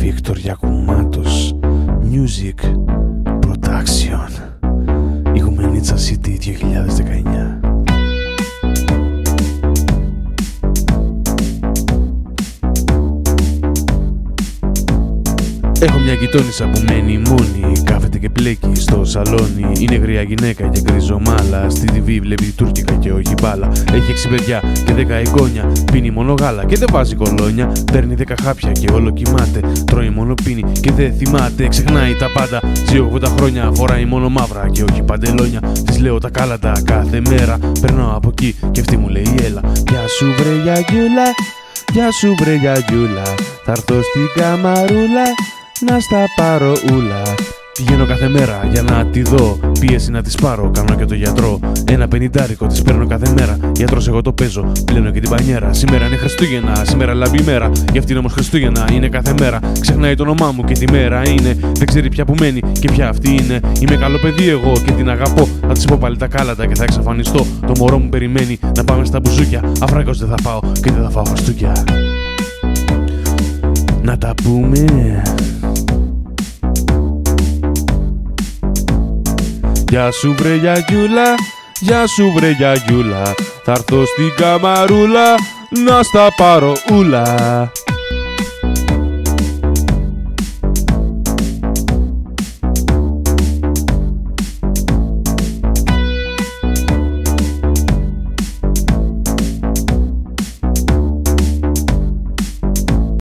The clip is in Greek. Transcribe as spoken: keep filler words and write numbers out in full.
Βίκτορ Γιακουμάτος, Music Production, Οικουμενίτσα City δύο χιλιάδες δεκαεννιά. Έχω μια γειτόνισσα που μένει μόνη, κάθεται και πλέκει στο σαλόνι. Είναι γριά γυναίκα και γκρίζο μάλα. Στη τι βι βλέπει τουρκικά και όχι μπάλα. Έχει έξι παιδιά και δέκα εγγόνια. Πίνει μόνο γάλα και δεν βάζει κολόνια. Παίρνει δέκα χάπια και όλο κοιμάται. Τρώει μόνο πίνει και δεν θυμάται. Ξεχνάει τα πάντα. Ζει ογδόντα χρόνια. Φοράει μόνο μαύρα και όχι παντελόνια. Της λέω τα κάλατα κάθε μέρα. Περνάω από εκεί και αυτή μου λέει έλα. Γεια σου βρε γιαγιούλα, γεια σου βρε γιαγιούλα. Θα έρθω στην καμαρούλα να στα πάρω ούλα. Πηγαίνω κάθε μέρα για να τη δω. Πίεση να τη πάρω, κάνω και το γιατρό. Ένα πενηντάρικο της παίρνω κάθε μέρα. Γιατρός εγώ το παίζω, πλένω και την πανιέρα. Σήμερα είναι Χριστούγεννα, σήμερα λάβει μέρα. Γι' αυτήν όμως Χριστούγεννα είναι κάθε μέρα. Ξεχνάει το όνομά μου και τη μέρα είναι. Δεν ξέρει πια που μένει και πια αυτή είναι. Είμαι καλό παιδί εγώ και την αγαπώ. Θα της πω πάλι τα κάλατα και θα εξαφανιστώ. Το μωρό μου περιμένει να πάμε στα μπουζούκια. Αφράγκος δεν θα φάω και δεν θα φάω χαστούκια. Να τα πούμε. Γεια σου βρε γιαγιούλα, γεια σου βρε γιαγιούλα. Θα έρθω στην καμαρούλα να στα πάρω ούλα.